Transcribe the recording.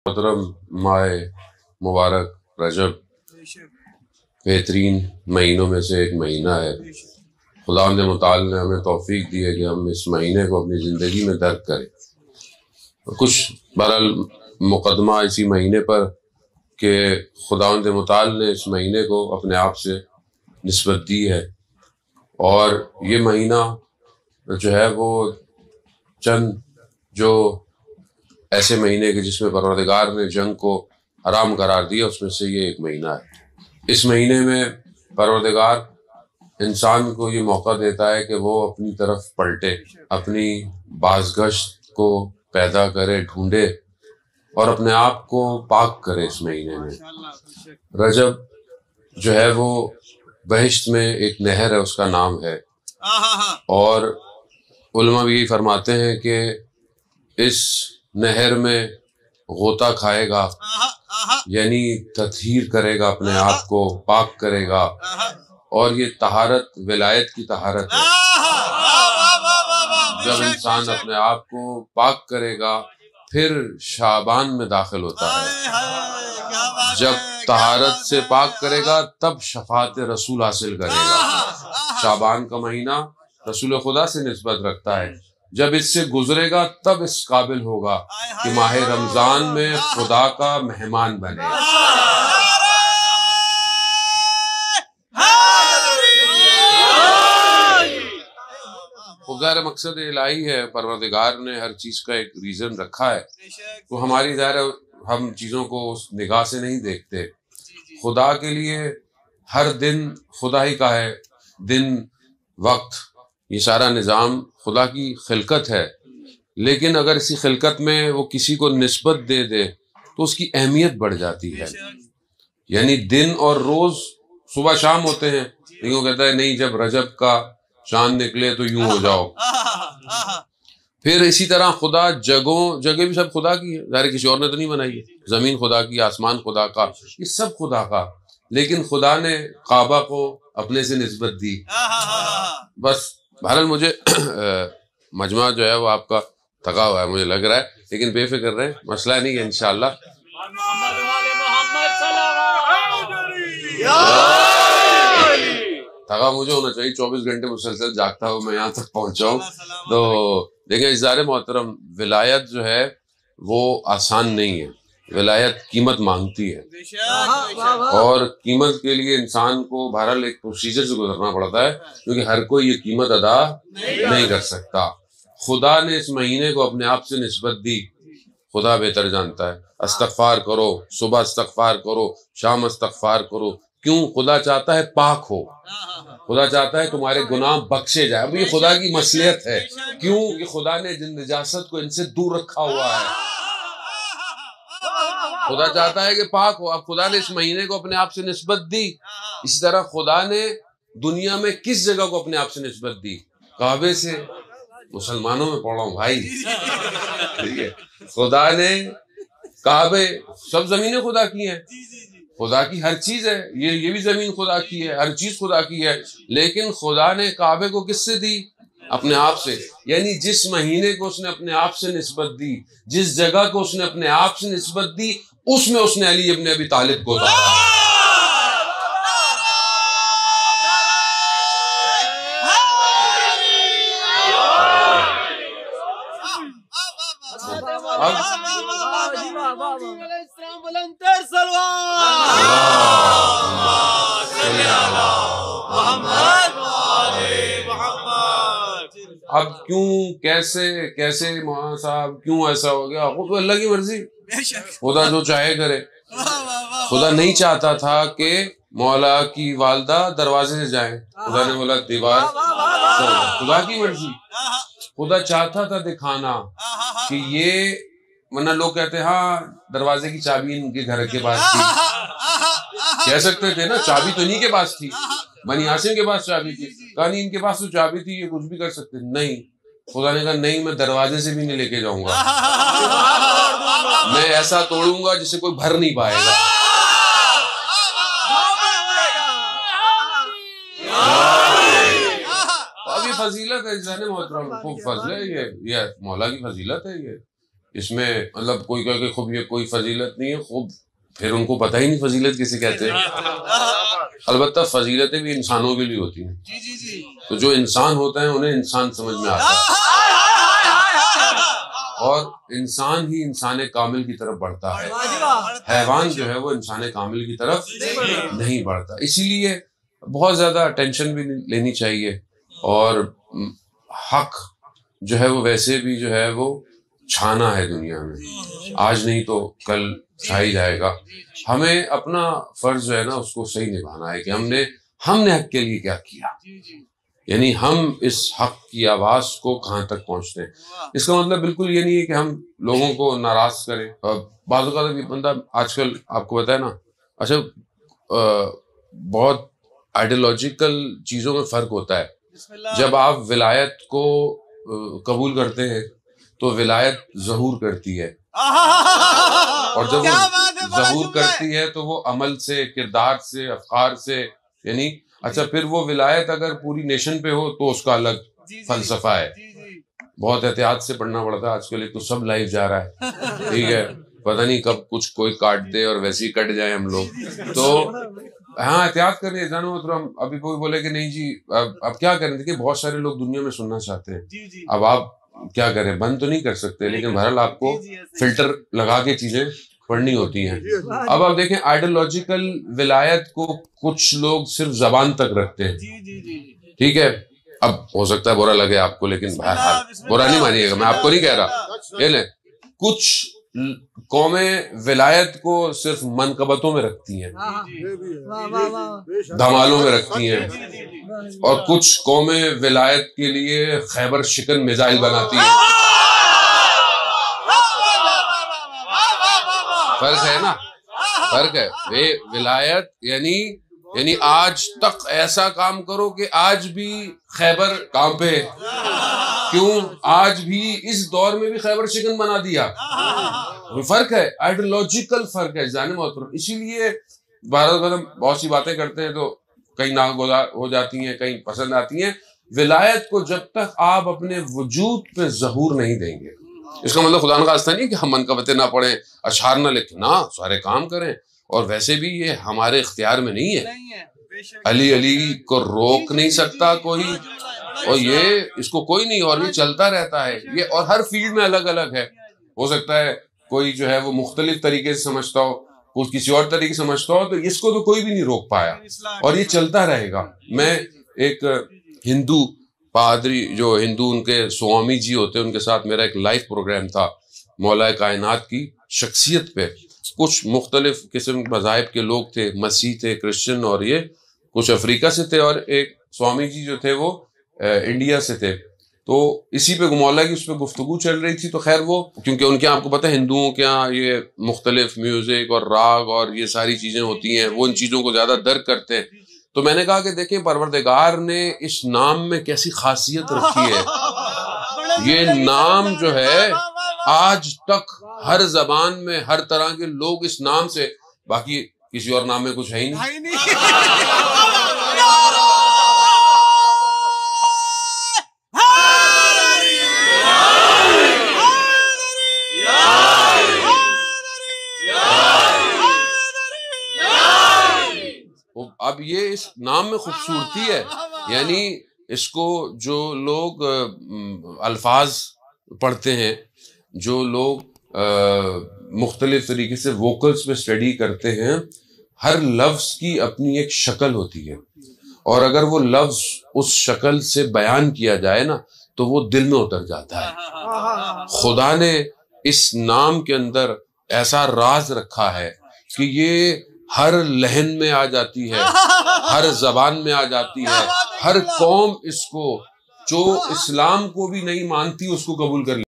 मोहतरम माह मुबारक रजब बेहतरीन महीनों में से एक महीना है। खुदावंद मुताल ने हमें तौफीक दी है कि हम इस महीने को अपनी ज़िंदगी में दर्क करें। कुछ बहरहाल मुकदमा इसी महीने पर कि खुदावंद मुताल ने इस महीने को अपने आप से निस्बत दी है, और ये महीना जो है वो चंद जो ऐसे महीने के जिसमें परवरदिगार ने जंग को हराम करार दिया, उसमें से ये एक महीना है। इस महीने में परवरदिगार इंसान को ये मौका देता है कि वो अपनी तरफ पलटे, अपनी बाज़गश्त को पैदा करे, ढूंढे और अपने आप को पाक करे। इस महीने में रजब जो है वो बहिश्त में एक नहर है, उसका नाम है, और उलमा भी यही फरमाते हैं कि इस नहर में गोता खाएगा यानी तत्हीर करेगा, अपने आप को पाक करेगा, और ये तहारत विलायत की तहारत है। जब इंसान अपने आप को पाक करेगा फिर शाबान में दाखिल होता है। जब तहारत से पाक करेगा तब शफात रसूल हासिल करेगा। शाबान का महीना रसूल खुदा से निस्बत रखता है। जब इससे गुजरेगा तब इस काबिल होगा कि माह रमजान में खुदा का मेहमान बने। ज़ाहिर मकसद इलाही है, परवरदिगार ने हर चीज का एक रीजन रखा है, तो हमारी ज़ाहिर हम चीजों को उस निगाह से नहीं देखते। खुदा के लिए हर दिन खुदा ही का है, दिन वक्त ये सारा निज़ाम खुदा की खिलकत है, लेकिन अगर इसी खिलकत में वो किसी को निस्बत दे दे तो उसकी अहमियत बढ़ जाती है। यानी दिन और रोज सुबह शाम होते हैं, लेकिन वो कहता है नहीं, जब रजब का चांद निकले तो यूं हो जाओ। फिर इसी तरह खुदा जगह भी सब खुदा की है, ज़ाहिर किसी और ने तो नहीं बनाई है। जमीन खुदा की, आसमान खुदा का, ये सब खुदा का, लेकिन खुदा ने काबा को अपने से निस्बत दी। बस बहरहाल मुझे मजमा जो है वो आपका थका हुआ है मुझे लग रहा है, लेकिन बेफिक्र रहे, मसला नहीं है इंशाअल्लाह। थका मुझे होना चाहिए, 24 घंटे मुसलसल जागता हूँ मैं यहाँ तक पहुँचा हूँ। तो देखिए इज़्ज़ारे मोहतरम, विलायत जो है वो आसान नहीं है, विलायत कीमत मांगती है, और कीमत के लिए इंसान को बहरहाल एक प्रोसीजर से गुजरना पड़ता है, क्योंकि हर कोई ये कीमत अदा नहीं कर सकता। खुदा ने इस महीने को अपने आप से निस्बत दी, खुदा बेहतर जानता है। इस्तग़फ़ार करो, सुबह इस्तग़फ़ार करो, शाम इस्तग़फ़ार करो। क्यों? खुदा चाहता है पाक हो, खुदा चाहता है तुम्हारे गुनाह बख्शे जाए। अब ये खुदा की मसलियत है। क्यों? कि खुदा ने जिन निजासत को इनसे दूर रखा हुआ है। खुदा चाहता है कि पाक हो। अब खुदा ने इस महीने को अपने आप से निस्बत दी। इसी तरह खुदा ने दुनिया में किस जगह को अपने आप से निस्बत दी? काबे से। मुसलमानों में पढ़ा हूं भाई, ठीक है। खुदा ने काबे, सब जमीनें खुदा की हैं, खुदा की हर चीज है, ये भी जमीन खुदा की है, हर चीज खुदा की है, लेकिन खुदा ने काबे को किससे दी? अपने आप से। यानी जिस महीने को उसने अपने आप से निस्बत दी, जिस जगह को उसने अपने आप से निस्बत दी, उसमें उसने अली इब्न अबी तालिब को उतारा। अब क्यों, कैसे कैसे मौलाना साहब क्यों ऐसा हो गया? वो तो अल्लाह की मर्जी, खुदा जो चाहे करे। खुदा नहीं चाहता था कि मौला की वालदा दरवाजे से जाए, खुदा ने बोला दीवार। खुदा की मर्जी। खुदा चाहता था दिखाना कि ये, वरना लोग कहते हैं हाँ दरवाजे की चाबी इनके घर के पास थी, कह सकते थे ना, चाबी तो इन्हीं के पास थी, बनी हाशिम के पास चाबी थी। कहा नहीं, इनके पास तो चाबी थी, ये कुछ भी कर सकते। नहीं, खुदा ने कहा नहीं, मैं दरवाजे से भी नहीं लेके जाऊंगा, मैं ऐसा तोड़ूंगा जिसे कोई भर नहीं पाएगा। अब ये फजीलत है, खूब फजल है, ये मौला की फजीलत है ये। इसमें मतलब कोई कहे कि खूब ये कोई फजीलत नहीं है, खूब फिर उनको पता ही नहीं फजीलत किसे कहते हैं। अलबत्ता फजीलतें भी इंसानों के लिए होती हैं, तो जो इंसान होता है उन्हें इंसान समझ में आता है, और इंसान ही इंसान कामिल की तरफ बढ़ता है। हैवान जो है वो इंसान कामिल की तरफ नहीं बढ़ता। इसीलिए बहुत ज्यादा टेंशन भी लेनी चाहिए, और हक जो है वो वैसे भी जो है वो छाना है दुनिया में, आज नहीं तो कल छा ही जाएगा। हमें अपना फर्ज जो है ना उसको सही निभाना है कि हमने हक के लिए क्या किया, यानी हम इस हक की आवाज को कहाँ तक पहुंचते हैं। इसका मतलब बिल्कुल ये नहीं है कि हम लोगों को नाराज करें। बाज़ औक़ात भी बंदा आजकल आपको पता है ना, अच्छा बहुत आइडियोलॉजिकल चीजों में फर्क होता है। जब आप विलायत को कबूल करते हैं तो विलायत ज़हूर करती है, और जब वो ज़हूर करती है तो वो अमल से, किरदार से, अफ़कार से, यानी अच्छा फिर वो विलायत अगर पूरी नेशन पे हो तो उसका अलग फलसफा है। बहुत एहतियात से पढ़ना पड़ता है आजकल, एक तो सब लाइव जा रहा है, ठीक है, पता नहीं कब कुछ कोई काट दे और वैसे ही कट जाए हम लोग। तो हाँ, एहतियात करें, जानो मतलब अभी कोई बोले कि नहीं जी अब क्या करें। देखिए बहुत सारे लोग दुनिया में सुनना चाहते हैं, अब आप क्या करें, बंद तो नहीं कर सकते, लेकिन बहरहाल आपको फिल्टर लगा के चीजें पढ़नी होती हैं। अब आप देखें आइडियोलॉजिकल विलायत को कुछ लोग सिर्फ जबान तक रखते हैं, ठीक है, अब हो सकता है बुरा लगे आपको, लेकिन बहरहाल बुरा नहीं मानिएगा, मैं आपको नहीं कह रहा। ये ले कुछ कौमें विलायत को सिर्फ मनकबतों में रखती हैं, धमालों में रखती हैं, और कुछ कौमें विलायत के लिए खैबर शिकन मिसाइल बनाती हैं। फर्क है ना, फर्क है। वे विलायत यानी आज तक ऐसा काम करो कि आज भी खैबर कांपे। क्यों? आज भी इस दौर में भी खैबर शिकन बना दिया। फर्क है, आइडियोलॉजिकल फर्क है जाने मोहतरम। इसीलिए भारत में बहुत सी बातें करते हैं तो कहीं नागुजार हो जाती हैं, कहीं पसंद आती हैं। विलायत को जब तक आप अपने वजूद पे ज़हूर नहीं देंगे, इसका मतलब खुदा न खास्ता नहीं कि हम मनकबतें ना पढ़ें, अशआर ना लिखें, ना सारे काम करें, और वैसे भी ये हमारे इख्तियार में नहीं है। अली को रोक नहीं सकता कोई, और ये इसको कोई नहीं, और ये चलता रहता है ये, और हर फील्ड में अलग अलग है। हो सकता है कोई जो है वो मुख्तलिफ तरीके से समझता हो, कुछ किसी और तरीके से समझता हो, तो इसको तो कोई भी नहीं रोक पाया, और ये चलता रहेगा। मैं एक हिंदू पादरी, जो हिंदू उनके स्वामी जी होते हैं, उनके साथ मेरा एक लाइव प्रोग्राम था मौला कायनात की शख्सियत पे। कुछ मुख्तलिफ किस्म मज़ाहिब के लोग थे, मसीह थे, क्रिश्चियन, और ये कुछ अफ्रीका से थे, और एक स्वामी जी जो थे वो इंडिया से थे। तो इसी पे मौला की उस पर गुफ्तगू चल रही थी। तो खैर वो, क्योंकि उनके आपको पता है हिंदुओं के यहाँ ये मुख्तलिफ म्यूजिक और राग और ये सारी चीजें होती हैं, वो इन चीजों को ज्यादा दर्क करते हैं। तो मैंने कहा कि देखें परवरदिगार ने इस नाम में कैसी खासियत रखी है। ये नाम जो है आज तक हर जबान में हर तरह के लोग इस नाम से, बाकी किसी और नाम में कुछ है ही नहीं। अब ये इस नाम में खूबसूरती है, यानी इसको जो लोग अल्फाज पढ़ते हैं, जो लोग मुख्तलिफ तरीके से वोकल्स में स्टडी करते हैं, हर लफ्ज की अपनी एक शक्ल होती है, और अगर वो लफ्ज उस शक्ल से बयान किया जाए ना तो वो दिल में उतर जाता है। खुदा ने इस नाम के अंदर ऐसा राज रखा है कि ये हर लहन में आ जाती है, हर जबान में आ जाती है, हर कौम इसको, जो इस्लाम को भी नहीं मानती, उसको कबूल कर